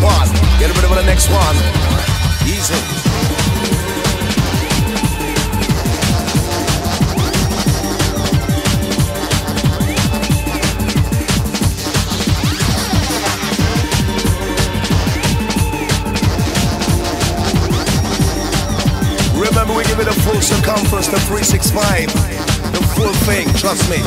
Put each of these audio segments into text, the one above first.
one. Get rid of the next one. Easy. Remember, we give it a full circumference, the 365. The full thing, trust me.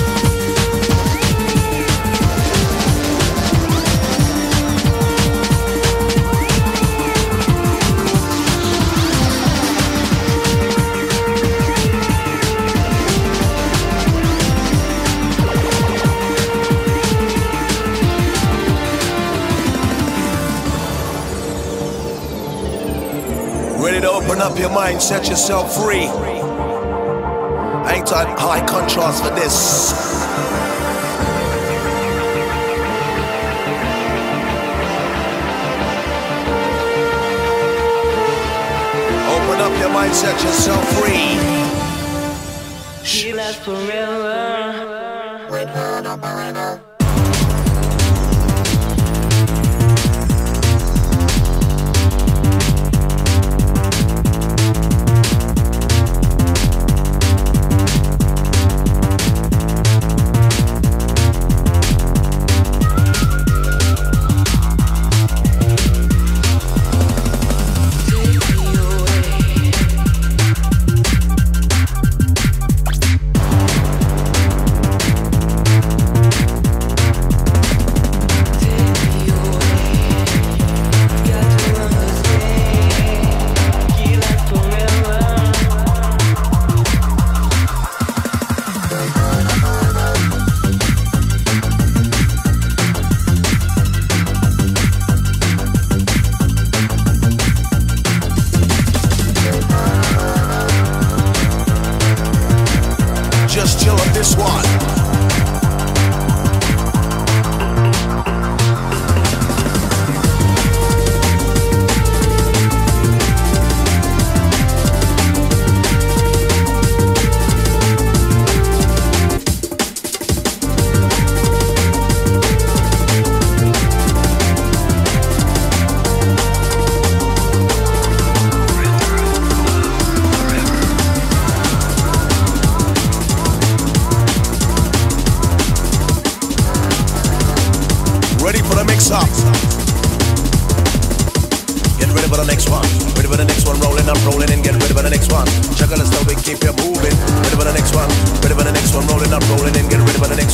Ready to open up your mind, set yourself free. I ain't got high contrast for this. Open up your mind, set yourself free. She lasts forever. With her operator. Just chill on this one. Ready for the mix up. Get ready for the next one. Ready for the next one. Rolling up, rolling in. Get ready for the next one. Juggle us, we keep you moving. Ready for the next one. Ready for the next one. Rolling up, rolling in. Get ready for the next one.